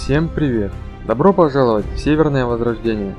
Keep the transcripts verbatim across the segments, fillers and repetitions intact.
Всем привет! Добро пожаловать в Северное Возрождение!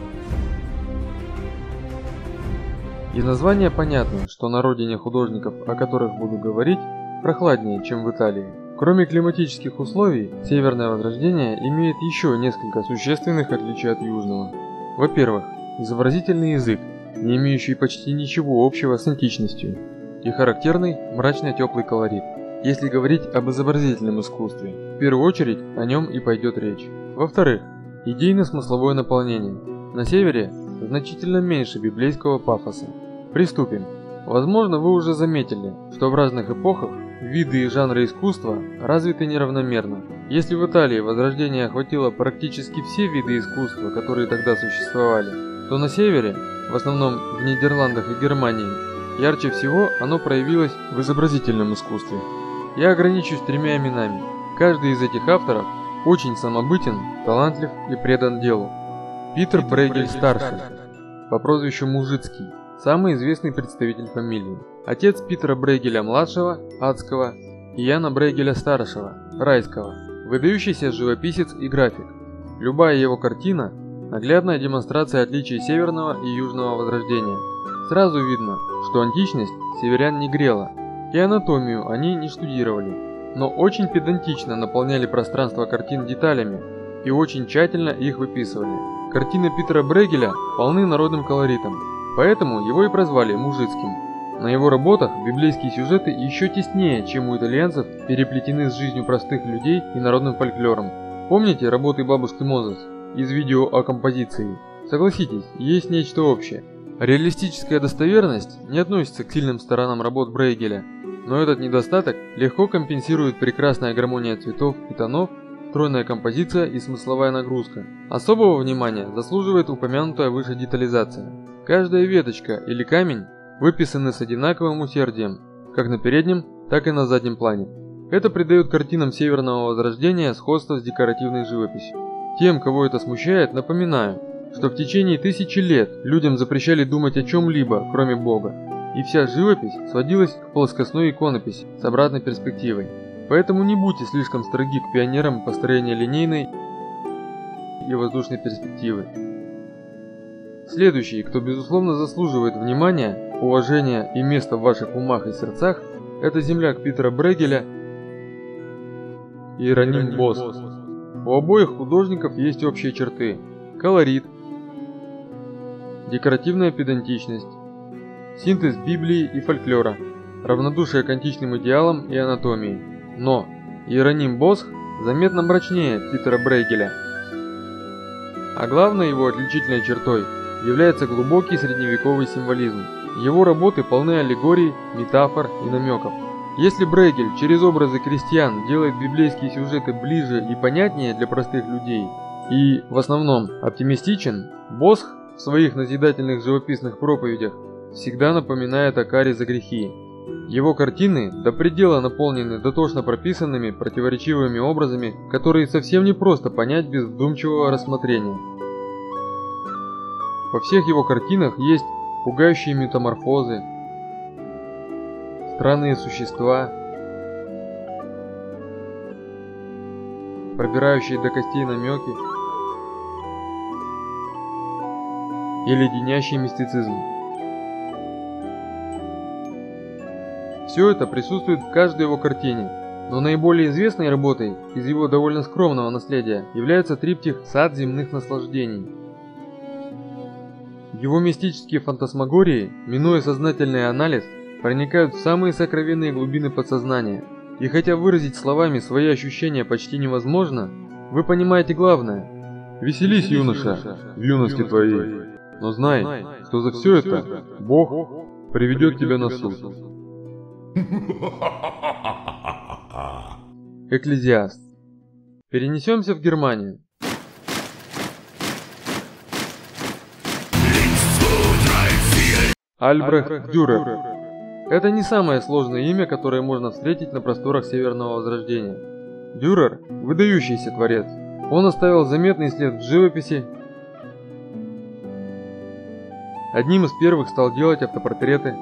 Из названия понятно, что на родине художников, о которых буду говорить, прохладнее, чем в Италии. Кроме климатических условий, Северное Возрождение имеет еще несколько существенных отличий от Южного. Во-первых, изобразительный язык, не имеющий почти ничего общего с античностью, и характерный мрачно-теплый колорит. Если говорить об изобразительном искусстве, в первую очередь о нем и пойдет речь. Во-вторых, идейно-смысловое наполнение. На севере значительно меньше библейского пафоса. Приступим. Возможно, вы уже заметили, что в разных эпохах виды и жанры искусства развиты неравномерно. Если в Италии Возрождение охватило практически все виды искусства, которые тогда существовали, то на севере, в основном в Нидерландах и Германии, ярче всего оно проявилось в изобразительном искусстве. Я ограничусь тремя именами. Каждый из этих авторов очень самобытен, талантлив и предан делу. Питер Брейгель-старший, по прозвищу Мужицкий, самый известный представитель фамилии. Отец Питера Брейгеля-младшего, Адского, и Яна Брейгеля-старшего, Райского, выдающийся живописец и график. Любая его картина – наглядная демонстрация отличий Северного и Южного Возрождения. Сразу видно, что античность северян не грела, и анатомию они не штудировали, но очень педантично наполняли пространство картин деталями и очень тщательно их выписывали. Картины Питера Брейгеля полны народным колоритом, поэтому его и прозвали Мужицким. На его работах библейские сюжеты еще теснее, чем у итальянцев, переплетены с жизнью простых людей и народным фольклором. Помните работы бабушки Мозес из видео о композиции? Согласитесь, есть нечто общее. Реалистическая достоверность не относится к сильным сторонам работ Брейгеля, но этот недостаток легко компенсирует прекрасная гармония цветов и тонов, стройная композиция и смысловая нагрузка. Особого внимания заслуживает упомянутая выше детализация. Каждая веточка или камень выписаны с одинаковым усердием, как на переднем, так и на заднем плане. Это придает картинам Северного Возрождения сходство с декоративной живописью. Тем, кого это смущает, напоминаю, что в течение тысячи лет людям запрещали думать о чем-либо, кроме Бога, и вся живопись сводилась к плоскостной иконописи с обратной перспективой. Поэтому не будьте слишком строги к пионерам построения линейной и воздушной перспективы. Следующий, кто безусловно заслуживает внимания, уважения и места в ваших умах и сердцах, это земляк Питера Брейгеля Иероним Босх. У обоих художников есть общие черты: колорит, декоративная педантичность, синтез Библии и фольклора, равнодушие к античным идеалам и анатомии. Но Иероним Босх заметно мрачнее Питера Брейгеля. А главной его отличительной чертой является глубокий средневековый символизм. Его работы полны аллегорий, метафор и намеков. Если Брейгель через образы крестьян делает библейские сюжеты ближе и понятнее для простых людей и, в основном, оптимистичен, Босх в своих назидательных живописных проповедях всегда напоминает о каре за грехи. Его картины до предела наполнены дотошно прописанными противоречивыми образами, которые совсем не просто понять без вдумчивого рассмотрения. Во всех его картинах есть пугающие метаморфозы, странные существа, пробирающие до костей намеки и леденящий мистицизм. Все это присутствует в каждой его картине, но наиболее известной работой из его довольно скромного наследия является триптих «Сад земных наслаждений». Его мистические фантасмагории, минуя сознательный анализ, проникают в самые сокровенные глубины подсознания. И хотя выразить словами свои ощущения почти невозможно, вы понимаете главное. Веселись, юноша, в юности твоей, но знай, что за все это Бог приведет тебя на суд. Экклезиаст. Перенесемся в Германию. Альбрехт Дюрер. Это не самое сложное имя, которое можно встретить на просторах Северного Возрождения. Дюрер – выдающийся творец. Он оставил заметный след в живописи. Одним из первых стал делать автопортреты.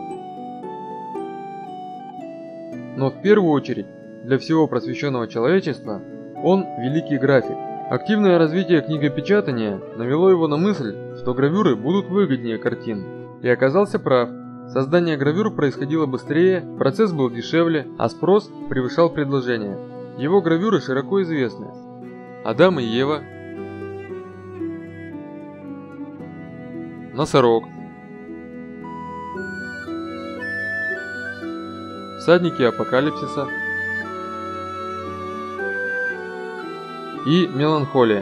Но в первую очередь, для всего просвещенного человечества, он великий график. Активное развитие книгопечатания навело его на мысль, что гравюры будут выгоднее картин. И оказался прав. Создание гравюр происходило быстрее, процесс был дешевле, а спрос превышал предложение. Его гравюры широко известны. Адам и Ева, Носорог, Всадники Апокалипсиса и Меланхолия.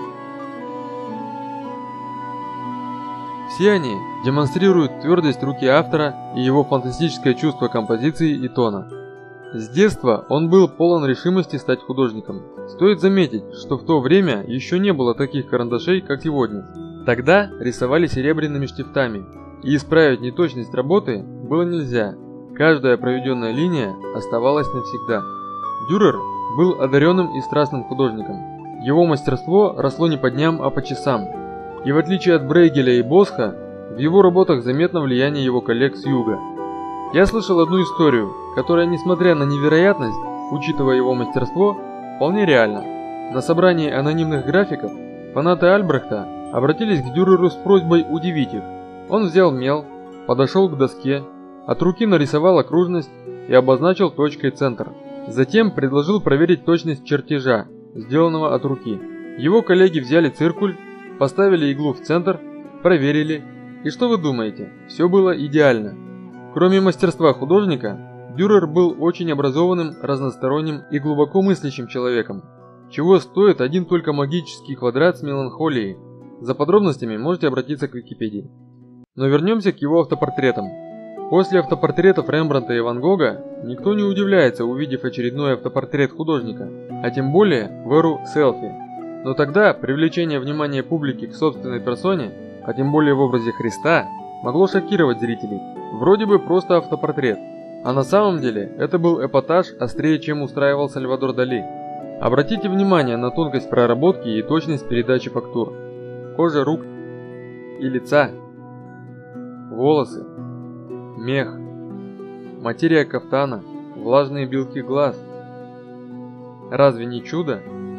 Все они демонстрируют твердость руки автора и его фантастическое чувство композиции и тона. С детства он был полон решимости стать художником. Стоит заметить, что в то время еще не было таких карандашей, как сегодня. Тогда рисовали серебряными штифтами, и исправить неточность работы было нельзя. Каждая проведенная линия оставалась навсегда. Дюрер был одаренным и страстным художником. Его мастерство росло не по дням, а по часам. И в отличие от Брейгеля и Босха, в его работах заметно влияние его коллег с юга. Я слышал одну историю, которая, несмотря на невероятность, учитывая его мастерство, вполне реальна. На собрании анонимных графиков фанаты Альбрехта обратились к Дюреру с просьбой удивить их. Он взял мел, подошел к доске, от руки нарисовал окружность и обозначил точкой центр. Затем предложил проверить точность чертежа, сделанного от руки. Его коллеги взяли циркуль, поставили иглу в центр, проверили, и что вы думаете? Все было идеально. Кроме мастерства художника, Дюрер был очень образованным, разносторонним и глубоко мыслящим человеком. Чего стоит один только магический квадрат с Меланхолией? За подробностями можете обратиться к Википедии. Но вернемся к его автопортретам. После автопортретов Рембрандта и Ван Гога никто не удивляется, увидев очередной автопортрет художника, а тем более в эру селфи. Но тогда привлечение внимания публики к собственной персоне, а тем более в образе Христа, могло шокировать зрителей. Вроде бы просто автопортрет, а на самом деле это был эпатаж острее, чем устраивал Сальвадор Дали. Обратите внимание на тонкость проработки и точность передачи фактур. Кожа рук и лица, волосы, мех, материя кафтана, влажные белки глаз. Разве не чудо?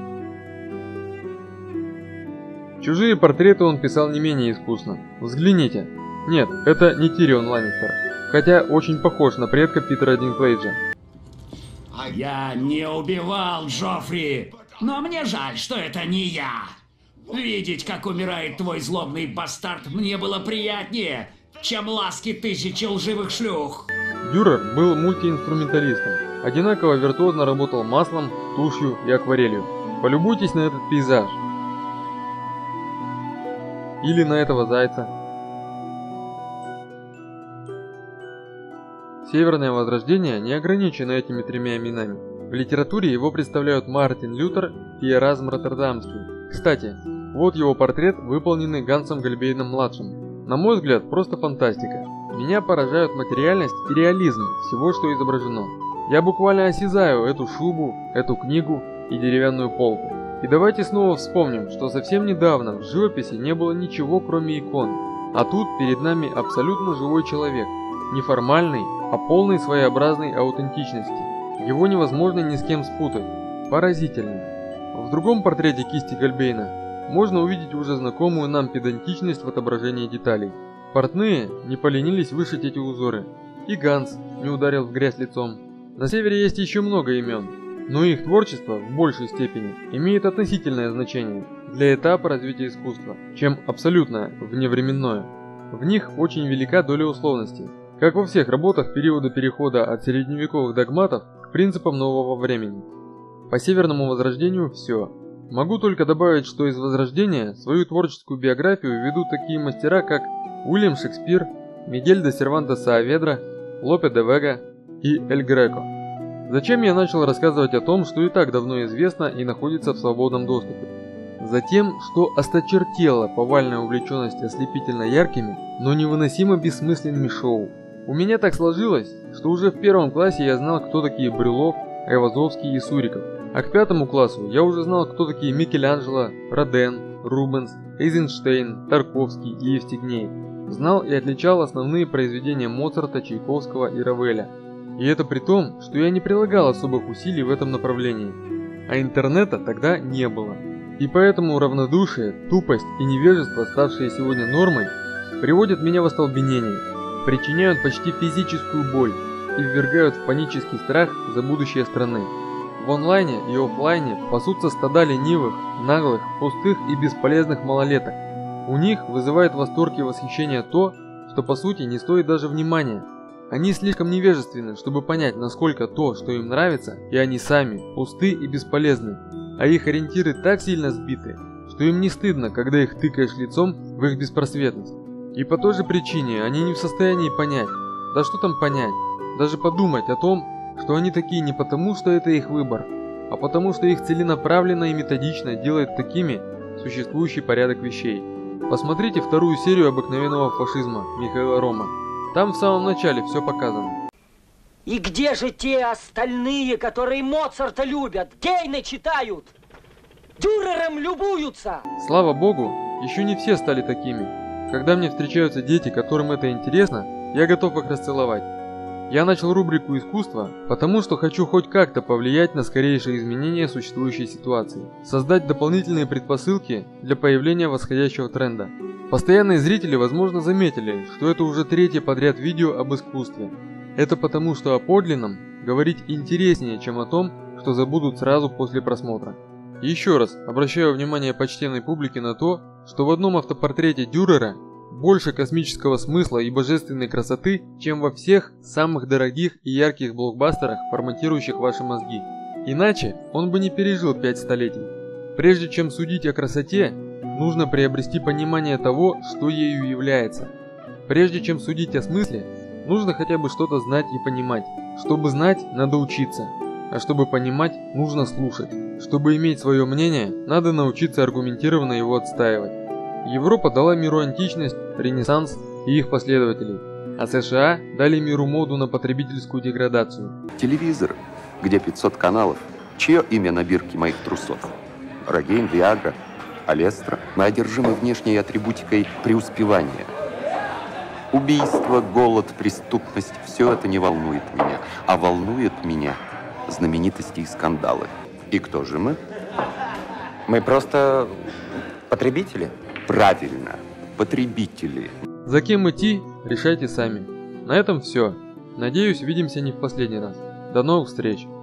Чужие портреты он писал не менее искусно. Взгляните. Нет, это не Тирион Ланнистер, хотя очень похож на предка Питера Динклейджа. Я не убивал Джоффри, но мне жаль, что это не я. Видеть, как умирает твой злобный бастард, мне было приятнее, чем ласки тысячи лживых шлюх. Дюрер был мультиинструменталистом, одинаково виртуозно работал маслом, тушью и акварелью. Полюбуйтесь на этот пейзаж. Или на этого зайца. Северное Возрождение не ограничено этими тремя именами. В литературе его представляют Мартин Лютер и Эразм Роттердамский. Кстати, вот его портрет, выполненный Гансом Гальбейном-младшим. На мой взгляд, просто фантастика. Меня поражают материальность и реализм всего, что изображено. Я буквально осязаю эту шубу, эту книгу и деревянную полку. И давайте снова вспомним, что совсем недавно в живописи не было ничего, кроме икон. А тут перед нами абсолютно живой человек. Не формальный, а полной своеобразной аутентичности. Его невозможно ни с кем спутать. Поразительно. В другом портрете кисти Гальбейна можно увидеть уже знакомую нам педантичность в отображении деталей. Портные не поленились вышить эти узоры. И Ганс не ударил в грязь лицом. На севере есть еще много имен, но их творчество в большей степени имеет относительное значение для этапа развития искусства, чем абсолютно вневременное. В них очень велика доля условностей, как во всех работах периода перехода от средневековых догматов к принципам нового времени. По Северному Возрождению все. Могу только добавить, что из Возрождения свою творческую биографию ведут такие мастера, как Уильям Шекспир, Мигель де Сервантес Сааведра, Лопе де Вега и Эль Греко. Зачем я начал рассказывать о том, что и так давно известно и находится в свободном доступе? Затем, что осточертела повальная увлеченность ослепительно яркими, но невыносимо бессмысленными шоу. У меня так сложилось, что уже в первом классе я знал, кто такие Брюлов, Айвазовский и Суриков. А к пятому классу я уже знал, кто такие Микеланджело, Роден, Рубенс, Эйзенштейн, Тарковский и Евстигней. Знал и отличал основные произведения Моцарта, Чайковского и Равеля. И это при том, что я не прилагал особых усилий в этом направлении. А интернета тогда не было. И поэтому равнодушие, тупость и невежество, ставшие сегодня нормой, приводят меня в остолбенение, причиняют почти физическую боль и ввергают в панический страх за будущее страны. В онлайне и офлайне пасутся стада ленивых, наглых, пустых и бесполезных малолеток. У них вызывает восторг и восхищение то, что по сути не стоит даже внимания. Они слишком невежественны, чтобы понять, насколько то, что им нравится, и они сами, пусты и бесполезны. А их ориентиры так сильно сбиты, что им не стыдно, когда их тыкаешь лицом в их беспросветность. И по той же причине они не в состоянии понять, да что там понять, даже подумать о том, что они такие не потому, что это их выбор, а потому, что их целенаправленно и методично делает такими существующий порядок вещей. Посмотрите вторую серию «Обыкновенного фашизма» Михаила Рома. Там в самом начале все показано. И где же те остальные, которые Моцарта любят, Гейне читают, Дюрером любуются? Слава богу, еще не все стали такими. Когда мне встречаются дети, которым это интересно, я готов их расцеловать. Я начал рубрику «Искусство», потому что хочу хоть как-то повлиять на скорейшее изменение существующей ситуации, создать дополнительные предпосылки для появления восходящего тренда. Постоянные зрители, возможно, заметили, что это уже третье подряд видео об искусстве. Это потому, что о подлинном говорить интереснее, чем о том, что забудут сразу после просмотра. И еще раз обращаю внимание почтенной публики на то, что в одном автопортрете Дюрера больше космического смысла и божественной красоты, чем во всех самых дорогих и ярких блокбастерах, форматирующих ваши мозги. Иначе он бы не пережил пять столетий. Прежде чем судить о красоте, нужно приобрести понимание того, что ею является. Прежде чем судить о смысле, нужно хотя бы что-то знать и понимать. Чтобы знать, надо учиться. А чтобы понимать, нужно слушать. Чтобы иметь свое мнение, надо научиться аргументированно его отстаивать. Европа дала миру античность, Ренессанс и их последователей, а США дали миру моду на потребительскую деградацию. Телевизор, где пятьсот каналов, чье имя на бирке моих трусов? Рогейн, Виагра, Алестра. Мы одержимы внешней атрибутикой преуспевания. Убийство, голод, преступность – все это не волнует меня, а волнует меня знаменитости и скандалы. И кто же мы? Мы просто потребители? Правильно, потребители. За кем идти, решайте сами. На этом все. Надеюсь, увидимся не в последний раз. До новых встреч.